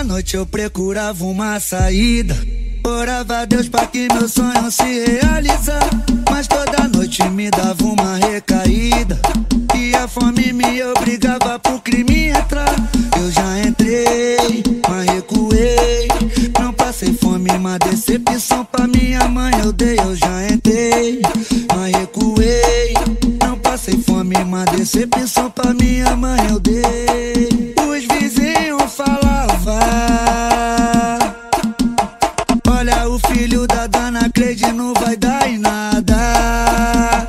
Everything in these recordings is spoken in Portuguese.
noite eu procurava uma saída, orava a Deus pra que meu sonho se realizar. Mas toda noite me dava uma recaída e a fome me obrigava pro crime entrar. Eu já entrei, mas recuei, não passei fome, uma decepção pra minha mãe eu dei. Eu já entrei, mas recuei, não passei fome, uma decepção pra minha mãe eu dei. Os vizinhos falavam: olha o filho da dona Cleide, não vai dar em nada,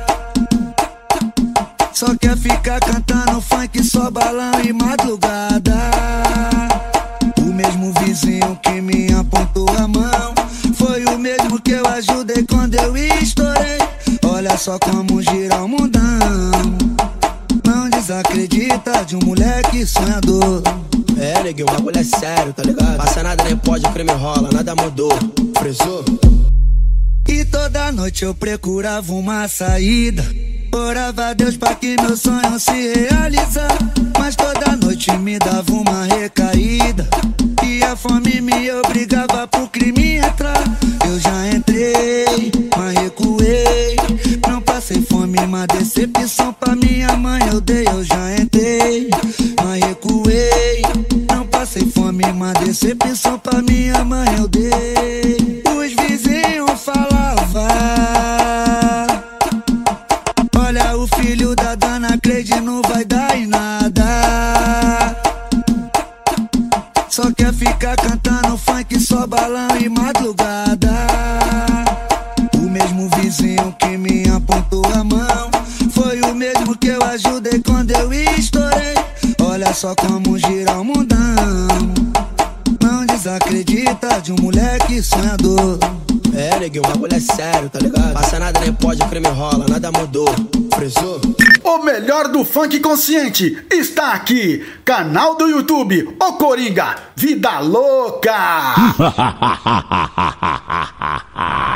só quer ficar cantando funk, só balão e madrugada. O mesmo vizinho que me apontou a mão foi o mesmo que eu ajudei quando eu estourei. Olha só como gira o mundão, não desacredita de um moleque sonhador. É, neguinho, o bagulho é sério, tá ligado? Passa nada, nem pode, o crime rola, nada mudou. Frisou? E toda noite eu procurava uma saída, orava a Deus pra que meu sonho se realizar. Mas toda noite me dava uma recaída e a fome me obrigava pro crime entrar. Eu já entrei, mas recuei, não passei fome, uma decepção pra minha mãe eu dei. Eu já entrei, mas recuei, não passei fome, uma decepção pra minha mãe eu dei. Os vizinhos falavam: olha o filho da dona Cleide, não vai dar em nada, só quer ficar cantando funk, só balão e madrugada. O mesmo vizinho que me apontou a mão foi o mesmo que eu ajudei quando eu estourei. Olha só como gira o mundão, não desacredita de um moleque sonhador. É, neguinho, o bagulho é sério, tá ligado? Passa nada, nem pode, o crime rola, nada mudou. Frisou? O melhor do funk consciente está aqui. Canal do YouTube, O Coringa, Vida Louca.